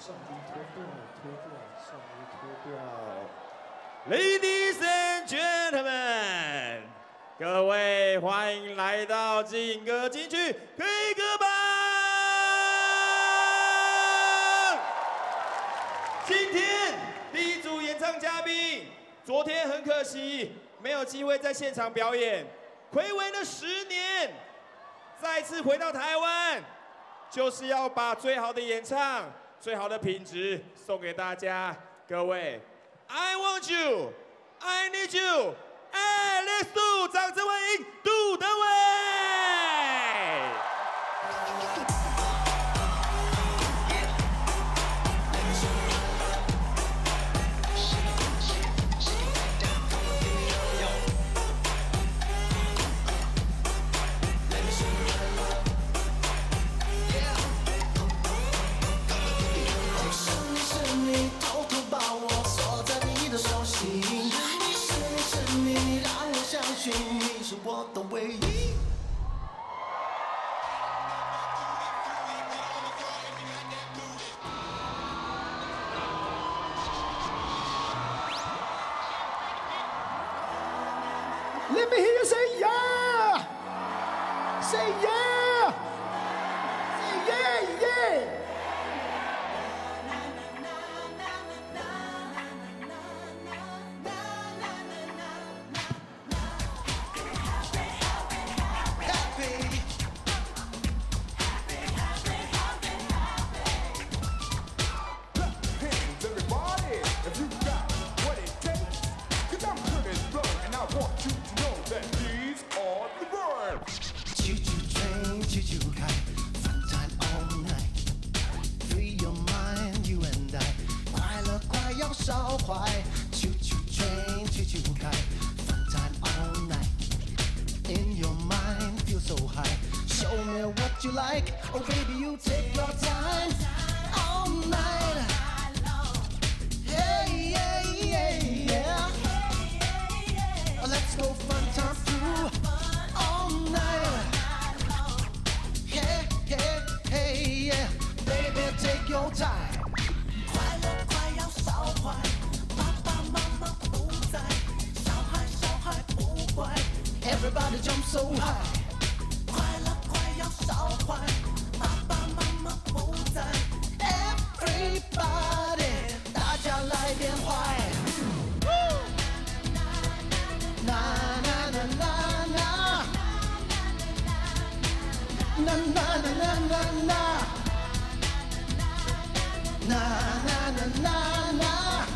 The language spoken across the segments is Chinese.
上衣脱掉，上衣脱掉。 Ladies and gentlemen， 各位欢迎来到劲歌金曲 K 歌榜。今天第一组演唱嘉宾，昨天很可惜没有机会在现场表演，睽违了10年，再次回到台湾，就是要把最好的演唱、最好的品质送给大家。各位 ，I want you, I need you, and let's do， 掌声欢迎杜德伟。 你是我的唯一。 Let me hear you say yeah! Say yeah! Say yeah, yeah! You like, oh baby, you take your time all night. Hey, yeah, yeah, yeah. Let's go fun time through all night. Hey, hey, hey, yeah. Baby, take your time. 快乐快要烧坏，爸爸妈妈不在，小孩不乖。Everybody jump so high. 烧坏，爸爸妈妈不在 ，Everybody， 大家来点坏。啦啦啦啦啦，啦啦啦啦啦啦，啦啦啦啦啦。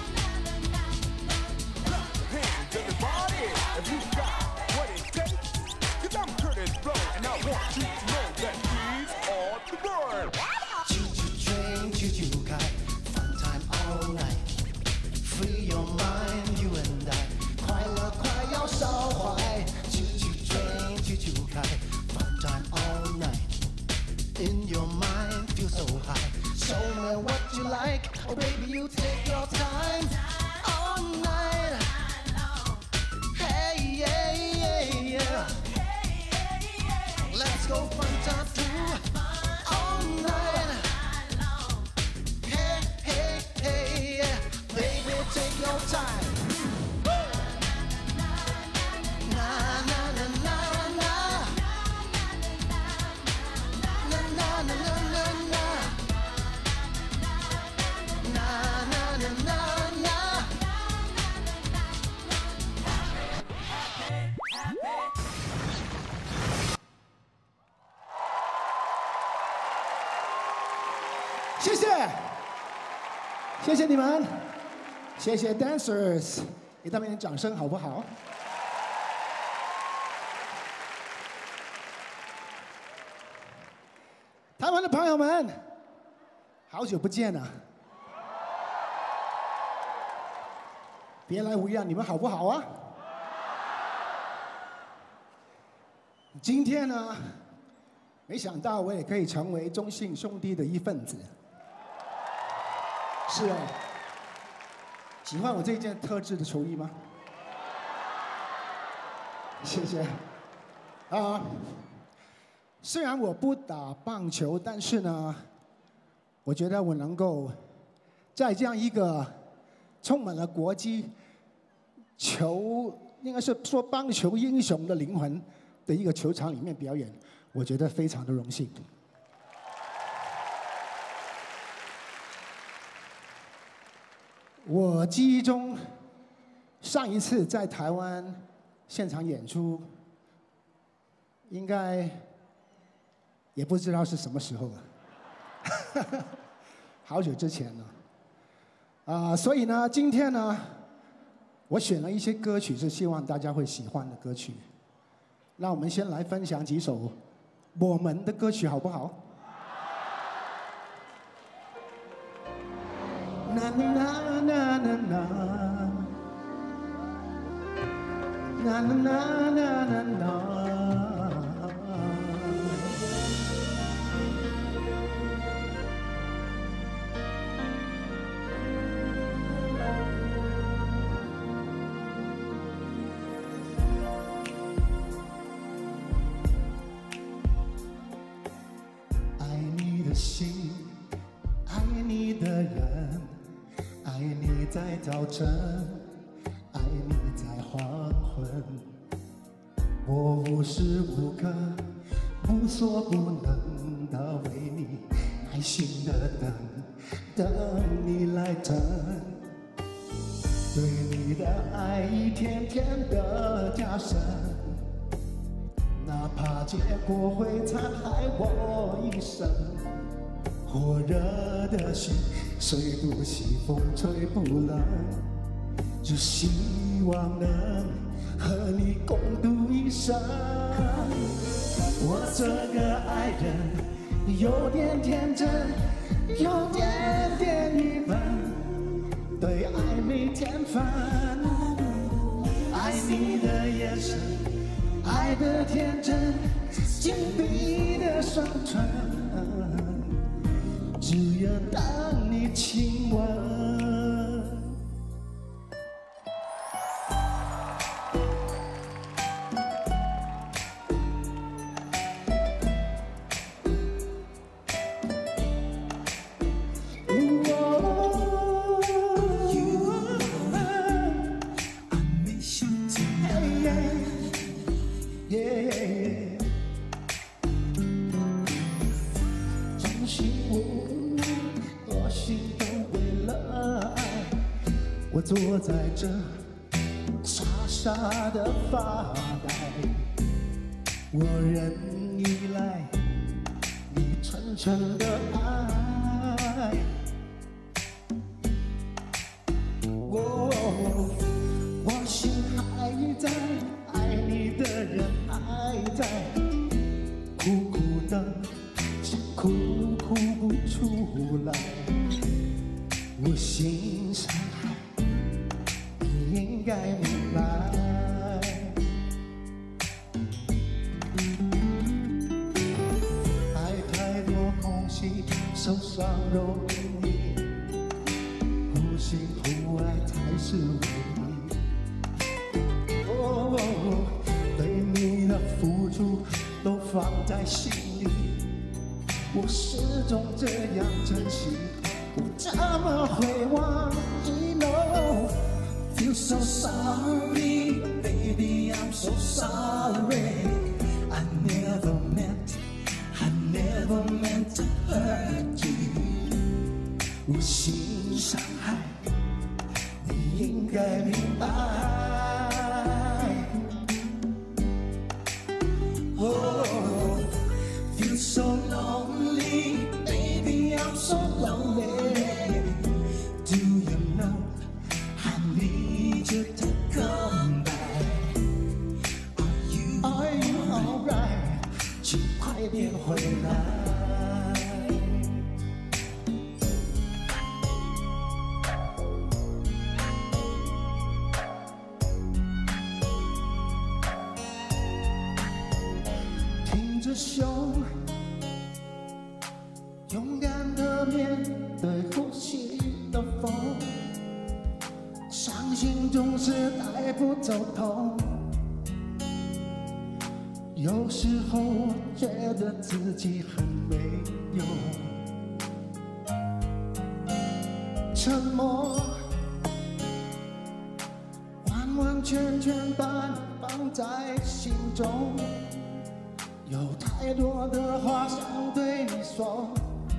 Hands everybody, if you got what it takes, 'cause I'm Curtis Blow and I want you to know that these are the words. Choo choo train, choo choo 开 ，Fun time all night. Free your mind, you and I. 快乐快要烧坏。Choo choo train, choo choo 开 ，Fun time all night. In your mind, feel so high. Show me what you like, oh baby, you take your time all night. Hey, yeah, yeah, yeah. Let's go fun time through all night. Hey, hey, hey, yeah. Baby, take your time. Na, na, na, na, na. Na, na, na, na, na, na. Na, na, na, na, na. 谢谢，谢谢你们，谢谢 dancers， 给他们点掌声好不好？台湾的朋友们，好久不见了，别来无恙，你们好不好啊？今天呢，没想到我也可以成为中信兄弟的一份子。是哦，喜欢我这件特制的球衣吗？谢谢。虽然我不打棒球，但是呢， 我觉得我能够在这样一个充满了国际球，应该是说棒球英雄的灵魂的一个球场里面表演，我觉得非常的荣幸。我记忆中，上一次在台湾现场演出，应该也不知道是什么时候了。好久之前了，所以呢，今天呢，我选了一些歌曲是希望大家会喜欢的歌曲。那我们先来分享几首我们的歌曲，好不好？啦啦啦啦啦啦啦啦啦。 心，爱你的人，爱你在早晨，爱你在黄昏。我无时无刻无所不能的为你耐心的等，等你来等。对你的爱一天天的加深，哪怕结果会残害我一生。火热的心，吹不熄，风吹不冷，只希望能和你共度一生。我这个爱人有点天真，有点点愚笨，对爱没天分。爱你的眼神，爱的天真，紧闭的双唇，只愿等你亲吻。我坐在这傻傻的发呆，我仍依赖你纯纯的爱。我心还在，爱你的人还在，苦苦的想哭哭不出来，我心伤害。应该明白，爱太多空隙，受伤容易，互信互爱才是唯一。对你的付出都放在心里，我始终这样珍惜，我怎么会忘记呢？Feel so sorry, baby, I'm so sorry. I never meant to hurt you. 无心伤害，你应该明白。Oh, feel so lonely, baby, I'm so lonely. Do you know?I need you to come back. Are you alright? 请快点回来。挺着胸，勇敢地面对呼吸的风。伤心总是带不走痛，有时候我觉得自己很没用。 沉默，完完全全把你放在心中，有太多的话想对你说，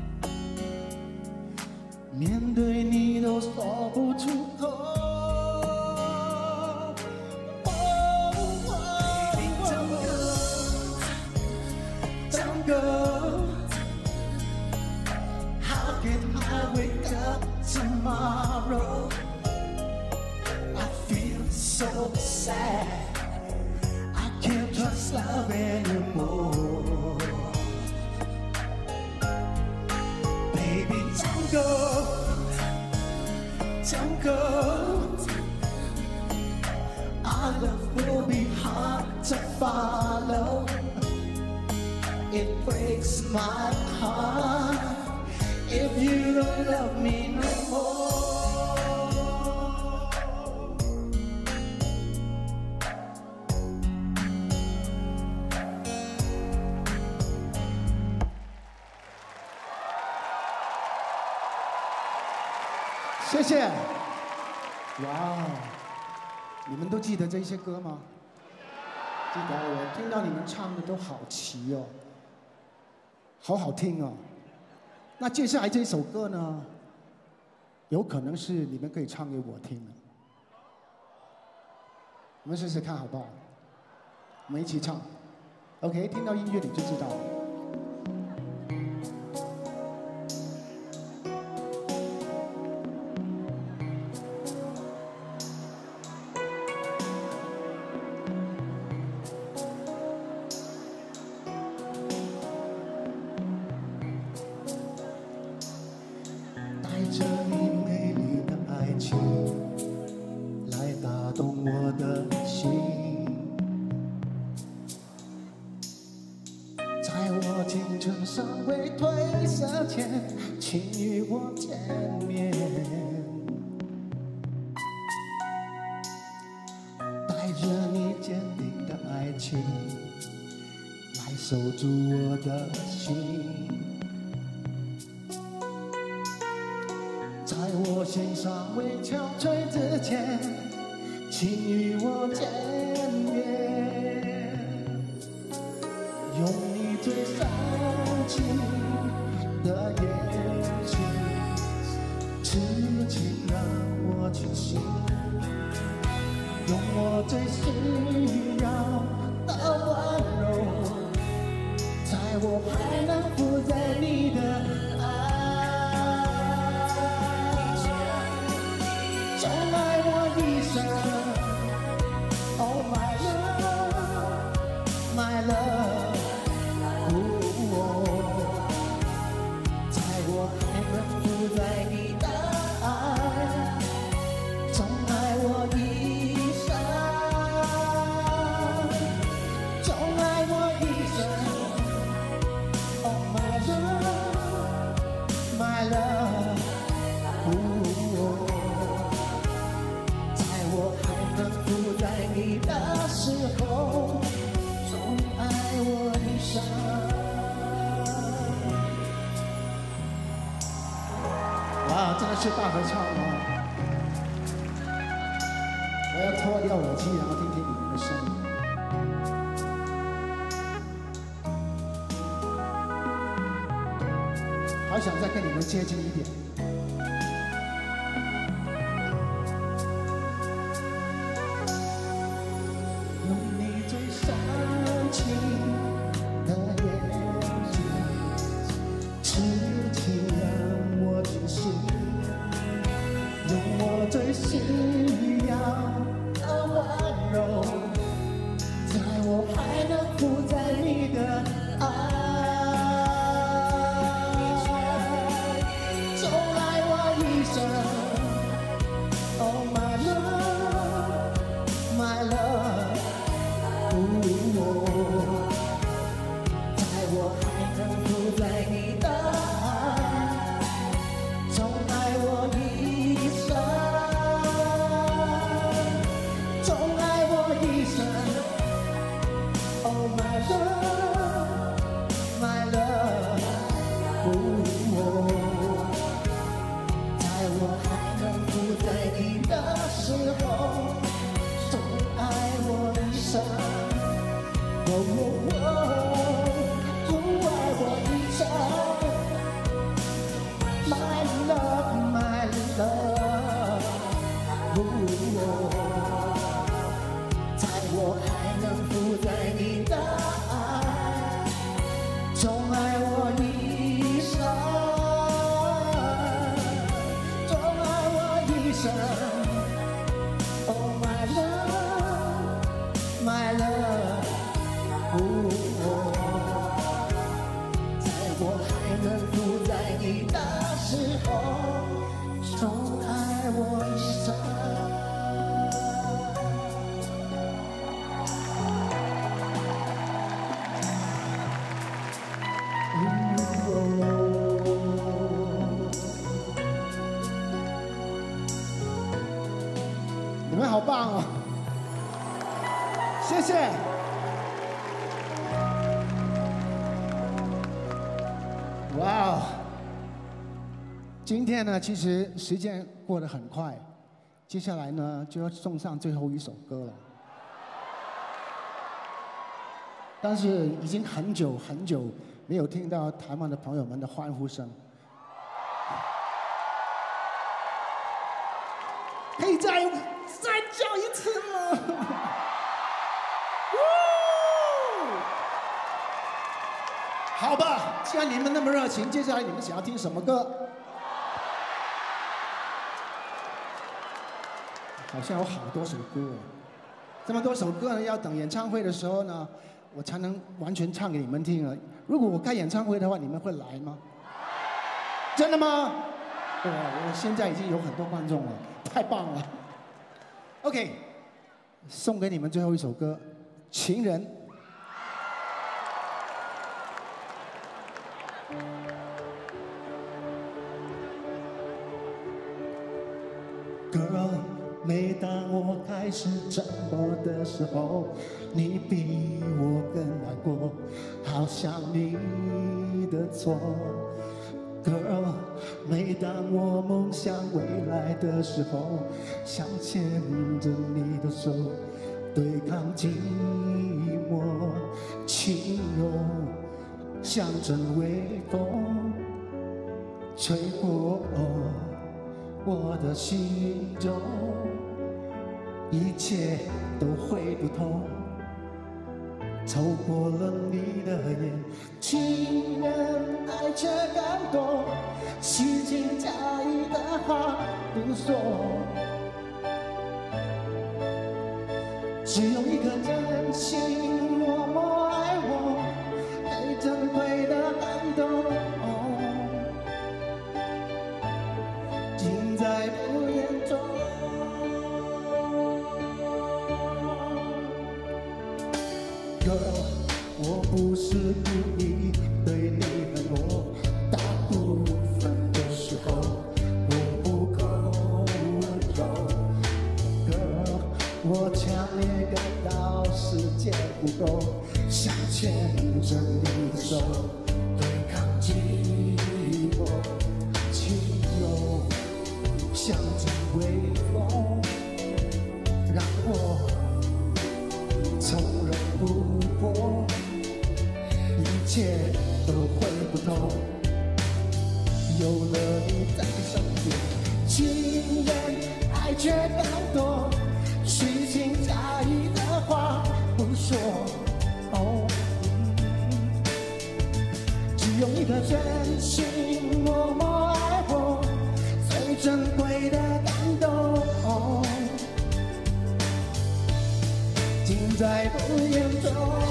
面对你都说不出口。How can I wake up tomorrow? I feel so sad. I can't trust love anymore. Baby, don't go, don't go. Our love will be hard to follow. It breaks my heart if you don't love me no more. 谢谢。哇，你们都记得这些歌吗？记得，我听到你们唱的都好齐哦。好好听哦！那接下来这首歌呢，有可能是你们可以唱给我听的。我们试试看好不好？我们一起唱 ，OK？ 听到音乐你就知道了。带着你美丽的爱情，来打动我的心。在我青春尚未褪色前，请与我见面。带着你坚定的爱情，来守住我的心。在我心尚未憔悴之前，请与我见面，用你最深情的眼睛，痴情让我去信，用我最需要的温柔，在我还能负载你的爱。Oh my love, my love， 在我还能负载你的爱，总爱我一生，总爱我一生。Oh my love, my love， 不在你的时候，总爱我一生。哇，真的是大合唱哦！我要脱掉耳机，然后听听你们的声音。好想再跟你们接近一点。最需要的温柔，在我还能负载你的爱，总爱我我还能伏在你的时候宠爱我一生。 你们好棒哦！谢谢。哇哦！今天呢，其实时间过得很快，接下来呢就要送上最后一首歌了。但是已经很久很久没有听到台湾的朋友们的欢呼声，可以再叫一次吗？好吧，既然你们那么热情，接下来你们想要听什么歌？好像有好多首歌哦，这么多首歌呢，要等演唱会的时候呢，我才能完全唱给你们听了。如果我开演唱会的话，你们会来吗？真的吗？对，我现在已经有很多观众了，太棒了。OK， 送给你们最后一首歌，《情人》。 Girl， 每当我开始沉默的时候，你比我更难过，好像你的错。Girl， 每当我梦想未来的时候，想牵着你的手，对抗寂寞。轻柔像阵微风，吹过我的心中，一切都会不同。透过了你的眼，情人爱却感动，虚情假意的话不说，只有一颗真心默默爱我，最珍贵的感动，尽在不言中。Girl， 我不是故意对你冷漠，大部分的时候我不够温柔。Girl， 我强烈感到时间不够，想牵着你的手，对抗寂寞。轻柔像阵微风，让我从容不迫，一切都会不同。有了你在身边，情人爱却感动，虚情假意的话不说。只有一颗真心默默爱我，最珍贵的感动。尽在不言中。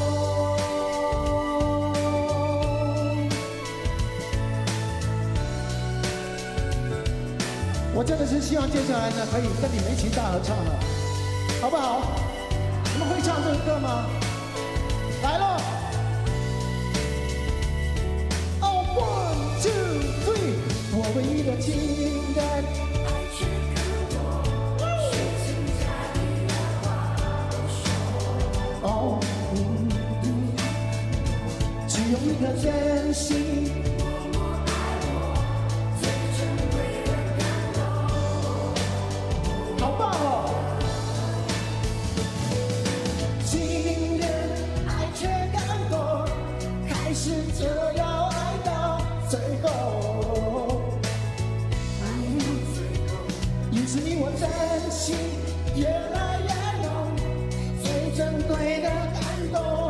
我真的是希望接下来呢，可以跟你们一起大合唱了，好不好？你们会唱这个歌吗？来喽！Oh 1 2 3， 我唯一的情人。只有一颗真心，好棒哦！情人爱却感动，还是这样爱到最后。于是你我真心越来越浓，最珍贵的感动。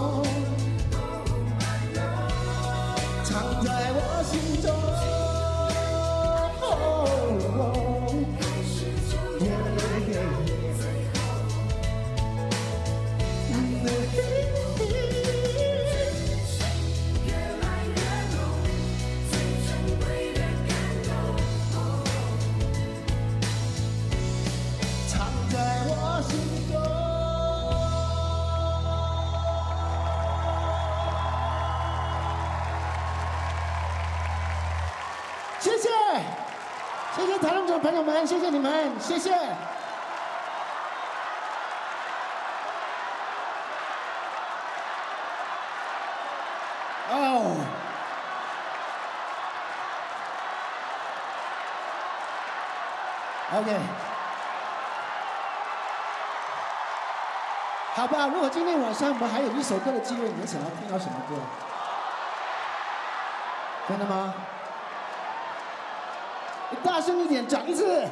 藏在我心中， 谢谢，谢谢台中组的朋友们，谢谢你们，谢谢。哦。OK。好吧，如果今天晚上我们还有一首歌的机会，你们想要听到什么歌？真的吗？你大声一点讲一次。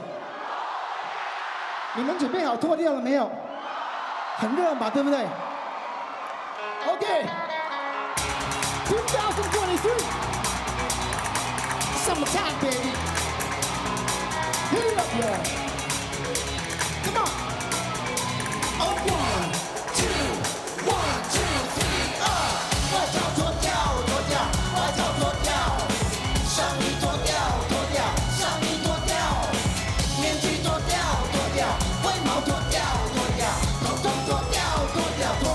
你们准备好脱掉了没有？很热嘛，对不对 ？OK。2023 Summertime, baby. Hit it up, y'all. Come on. Oh, 1, 2, 1, 2, 3, 外套脱掉，脱掉，外套脱掉，上衣脱掉，脱掉，上衣脱掉，面具脱掉，脱掉，灰毛脱掉，脱掉，统统脱掉，脱掉，脱。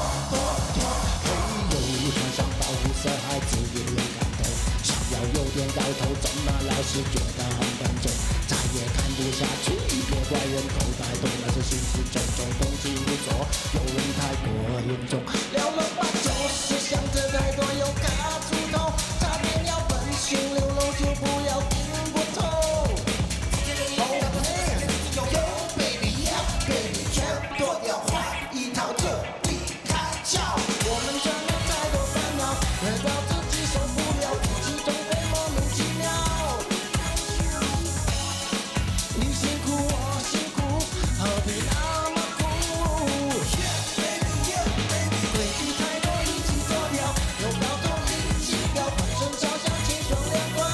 嘿呦，穿上保护色，还自由有感头，只要有点摇头，怎么老是觉得很笨重，再也看不下去，别怪人口袋动，那是心事重重，风气无阻，有人太过严重，聊了吧，就是想着太多，又卡住头，差点要分心流露，就不要听不透。Oh man, yo baby, yeah baby， 全脱掉，换一套这里开窍，我们真的太多烦恼，累到自己受不了，自己总会莫名其妙。你辛苦我辛苦，何必那么苦？规矩太多一起脱掉，有高度一起掉，反正照相轻松凉快。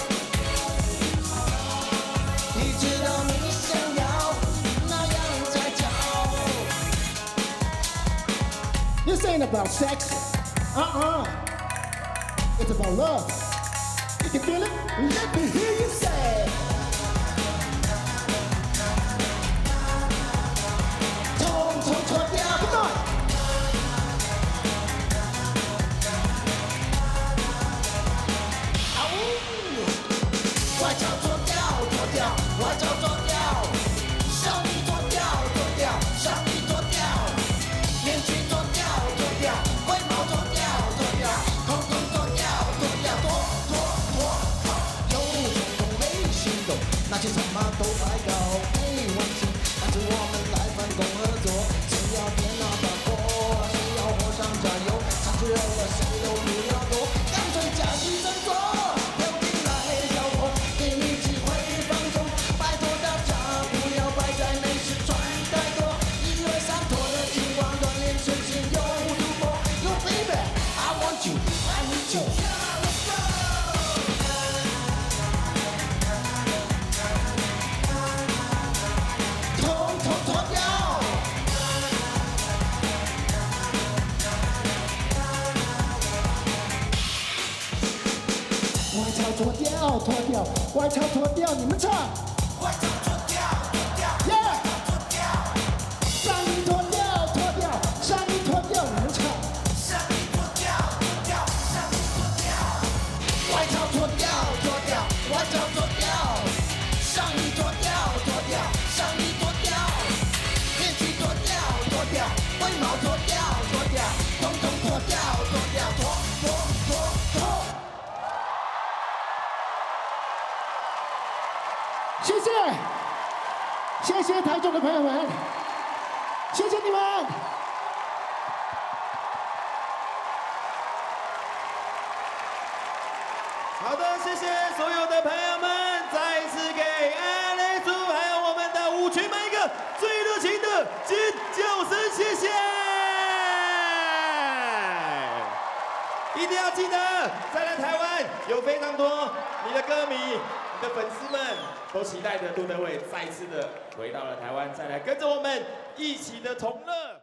你知道你想要那样才叫。This ain't about sex. It's about love. You can feel it? Let me hear you say. 统统脱掉 ，Come on. 啊呜！外套脱掉，脱掉，外套脱掉，上衣脱掉，脱掉，上衣脱掉，面具脱掉，脱掉，灰毛脱掉，脱掉，统统脱掉，脱掉，脱脱脱脱，有种种没行动，那些什么都白搞，没完成，但是我们来分工合作，谁要电脑打火，谁要火上加油，上去热了谁都不要躲，干脆假戏真做，跳进来跳火，给你机会放纵，拜托大家不要摆在美食穿太多，1、2、3脱了金光锻炼身心有突破，有 baby I want you I need you。统统脱掉，外套脱掉，脱掉，外套脱掉，你们唱。外套脱掉，脱掉，Yeah。上衣脱掉，脱掉，上衣脱掉，你们唱。上衣脱掉，脱掉，上衣脱掉。外套脱掉，脱掉，外套脱掉，上衣脱掉，脱掉，上衣脱掉，面具脱掉，脱掉，灰毛脱掉，脱掉，统统脱掉，脱掉，脱脱脱脱。谢谢，谢谢台中的朋友们，谢谢你们。 好的，谢谢所有的朋友们，再一次给艾雷猪还有我们的舞群们一个最热情的尖叫声，谢谢！一定要记得，再来台湾有非常多你的歌迷、你的粉丝们都期待着杜德伟再次的回到了台湾，再来跟着我们一起的同乐。